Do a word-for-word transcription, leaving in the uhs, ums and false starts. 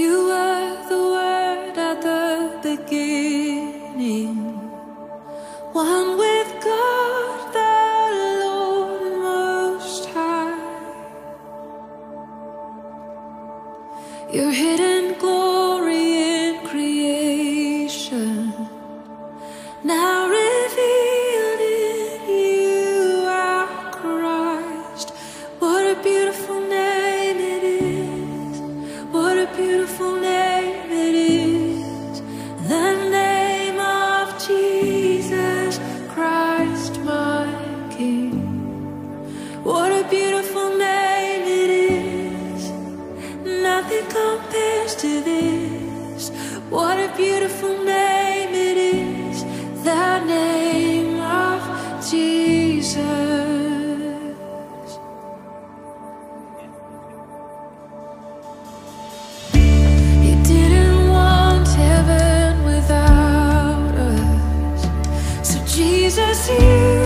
You were the Word at the beginning, one with God the Lord Most High. Your hidden glory in creation, now revealed in you, our Christ. What a beautiful name it is. What a beautiful name it is. The name of Jesus Christ, my King. What a beautiful name it is. Nothing compares to this. What a beautiful name it is. The name of Jesus. You didn't want heaven without us, so Jesus, you